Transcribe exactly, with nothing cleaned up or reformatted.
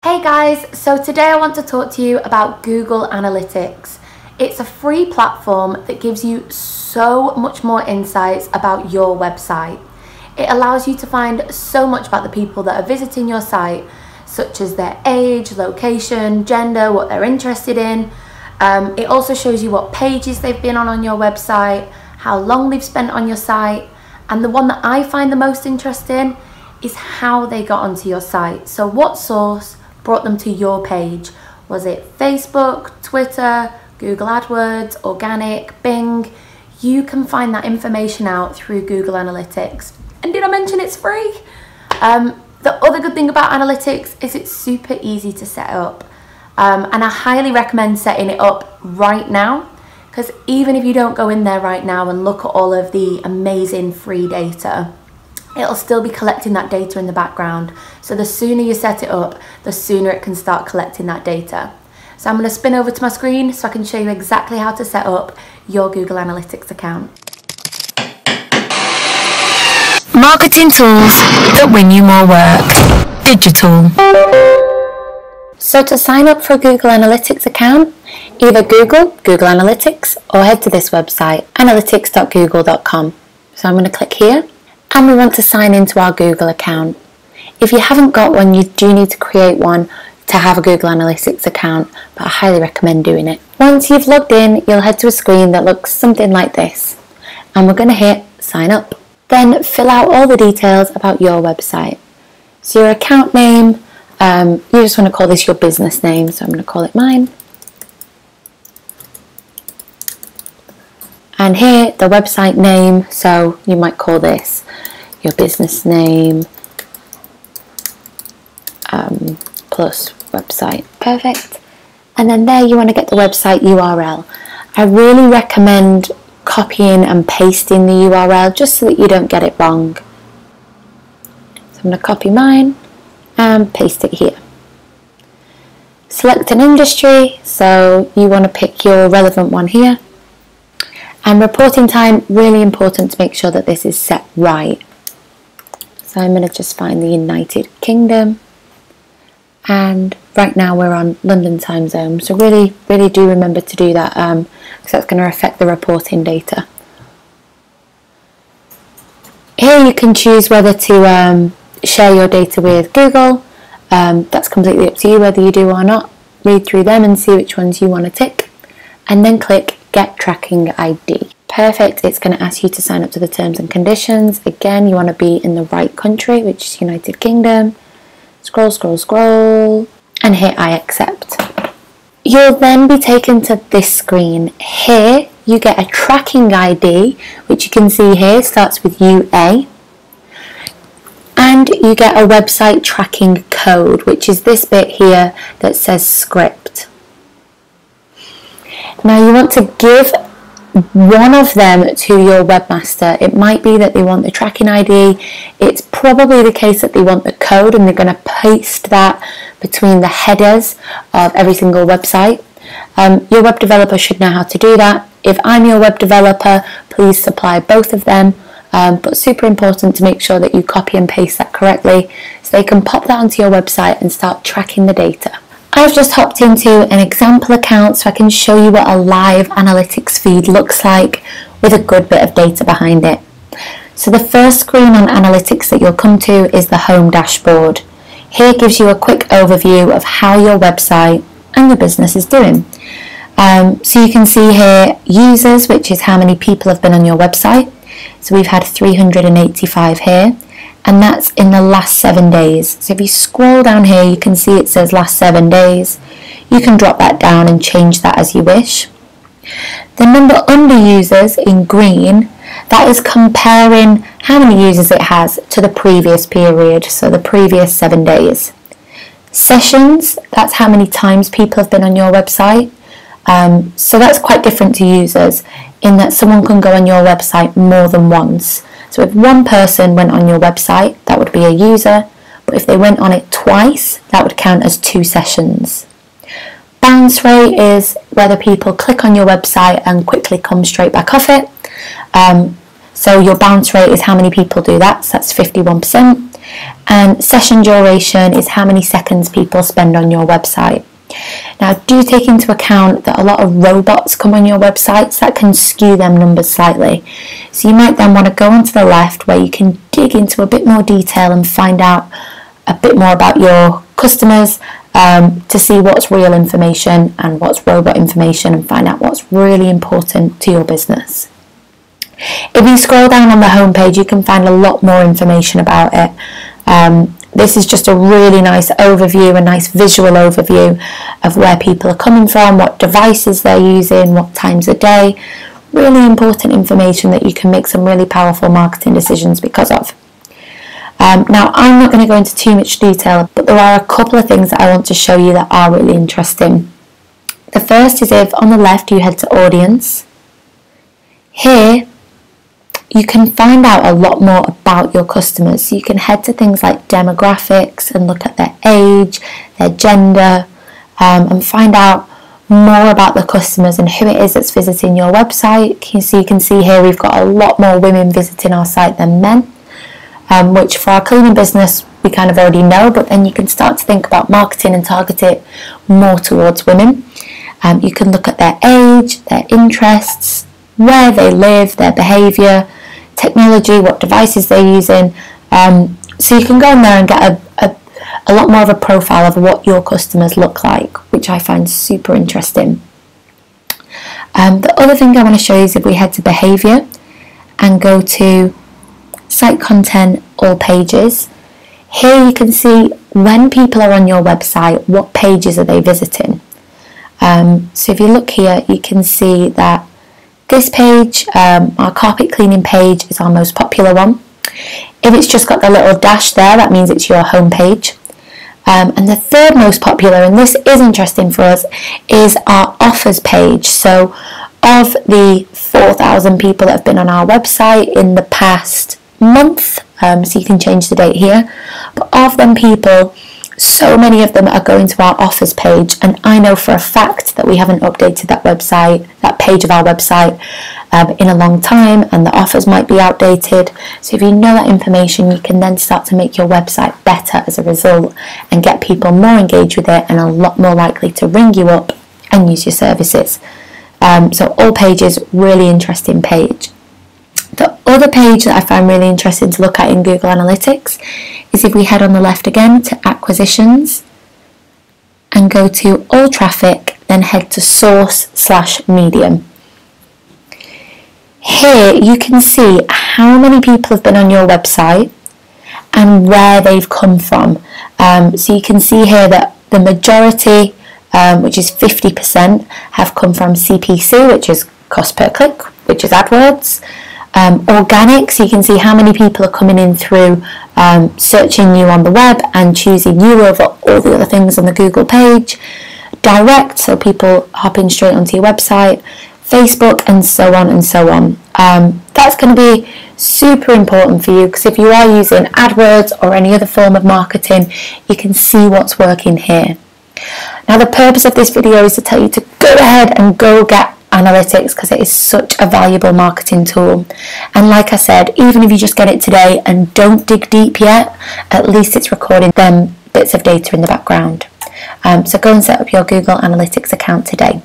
Hey guys, so today I want to talk to you about Google Analytics. It's a free platform that gives you so much more insights about your website. It allows you to find so much about the people that are visiting your site, such as their age, location, gender, what they're interested in. Um, it also shows you what pages they've been on on your website, how long they've spent on your site, and the one that I find the most interesting is how they got onto your site. So what source brought them to your page? Was it Facebook, Twitter, Google AdWords, organic, Bing? You can find that information out through Google Analytics. And did I mention it's free? Um, the other good thing about Analytics is it's super easy to set up. Um, and I highly recommend setting it up right now, because even if you don't go in there right now and look at all of the amazing free data, it'll still be collecting that data in the background. So the sooner you set it up, the sooner it can start collecting that data. So I'm going to spin over to my screen so I can show you exactly how to set up your Google Analytics account. Marketing tools that win you more work. Digitool. So to sign up for a Google Analytics account, either Google, Google Analytics, or head to this website, analytics dot google dot com. So I'm going to click here. And we want to sign into our Google account. If you haven't got one, you do need to create one to have a Google Analytics account, but I highly recommend doing it. Once you've logged in, you'll head to a screen that looks something like this. And we're going to hit sign up. Then fill out all the details about your website. So your account name, um, you just want to call this your business name, so I'm going to call it mine. And here, the website name, so you might call this your business name um, plus website. Perfect. And then there you want to get the website U R L. I really recommend copying and pasting the U R L just so that you don't get it wrong. So I'm going to copy mine and paste it here. Select an industry, so you want to pick your relevant one here. And reporting time, really important to make sure that this is set right. So I'm going to just find the United Kingdom. And right now we're on London time zone. So really, really do remember to do that, um, because that's going to affect the reporting data. Here you can choose whether to um, share your data with Google. Um, that's completely up to you whether you do or not. Read through them and see which ones you want to tick. And then click Get Tracking I D. Perfect, it's going to ask you to sign up to the terms and conditions. Again, you want to be in the right country, which is United Kingdom. Scroll, scroll, scroll, and hit I accept. You'll then be taken to this screen. Here, you get a tracking I D, which you can see here starts with U A. And you get a website tracking code, which is this bit here that says script. Now you want to give one of them to your webmaster. It might be that they want the tracking I D. It's probably the case that they want the code and they're going to paste that between the headers of every single website. Um, your web developer should know how to do that. If I'm your web developer, please supply both of them. Um, but super important to make sure that you copy and paste that correctly so they can pop that onto your website and start tracking the data. I've just hopped into an example account so I can show you what a live analytics feed looks like with a good bit of data behind it. So the first screen on analytics that you'll come to is the home dashboard. Here it gives you a quick overview of how your website and your business is doing. Um, so you can see here users, which is how many people have been on your website. So we've had three hundred eighty-five here. And that's in the last seven days. So if you scroll down here, you can see it says last seven days. You can drop that down and change that as you wish. The number under users in green, that is comparing how many users it has to the previous period, so the previous seven days. Sessions, that's how many times people have been on your website. Um, so that's quite different to users in that someone can go on your website more than once. So if one person went on your website, that would be a user, but if they went on it twice, that would count as two sessions. Bounce rate is whether people click on your website and quickly come straight back off it. Um, So your bounce rate is how many people do that, so that's fifty-one percent. And session duration is how many seconds people spend on your website. Now, do take into account that a lot of robots come on your websites. That can skew them numbers slightly. So you might then want to go onto the left where you can dig into a bit more detail and find out a bit more about your customers, um, to see what's real information and what's robot information, and find out what's really important to your business. If you scroll down on the homepage, you can find a lot more information about it. Um, this is just a really nice overview, a nice visual overview of where people are coming from, what devices they're using, what times a day. Really important information that you can make some really powerful marketing decisions because of. Um, now, I'm not going to go into too much detail, but there are a couple of things that I want to show you that are really interesting. The first is if on the left you head to audience. Here you can find out a lot more about your customers. So you can head to things like demographics and look at their age, their gender, um, and find out more about the customers and who it is that's visiting your website. You see, you can see here we've got a lot more women visiting our site than men, um, which for our cleaning business we kind of already know, but then you can start to think about marketing and target it more towards women. Um, you can look at their age, their interests, where they live, their behaviour, technology, what devices they're using. Um, so you can go in there and get a, a, a lot more of a profile of what your customers look like, which I find super interesting. Um, the other thing I want to show you is if we head to behaviour and go to site content, all pages. Here you can see when people are on your website, what pages are they visiting. Um, so if you look here, you can see that this page, um, our carpet cleaning page, is our most popular one. If it's just got the little dash there, that means it's your home page. Um, and the third most popular, and this is interesting for us, is our offers page. So of the four thousand people that have been on our website in the past month, um, so you can change the date here, but of them people, so many of them are going to our offers page, and I know for a fact that we haven't updated that website, that page of our website um, in a long time, and the offers might be outdated. So if you know that information, you can then start to make your website better as a result and get people more engaged with it and a lot more likely to ring you up and use your services. Um, so all pages, really interesting page. The other page that I find really interesting to look at in Google Analytics is if we head on the left again to acquisitions and go to all traffic, then head to source slash medium. Here you can see how many people have been on your website and where they've come from. Um, so you can see here that the majority, um, which is fifty percent, have come from C P C, which is cost per click, which is AdWords. Um, organic, so you can see how many people are coming in through um, searching you on the web and choosing you over all the other things on the Google page. Direct, so people hopping straight onto your website. Facebook, and so on and so on. Um, that's going to be super important for you, because if you are using AdWords or any other form of marketing, you can see what's working here. Now, the purpose of this video is to tell you to go ahead and go get analytics, because it is such a valuable marketing tool. And like I said, even if you just get it today and don't dig deep yet, at least it's recording them bits of data in the background. Um, so go and set up your Google Analytics account today.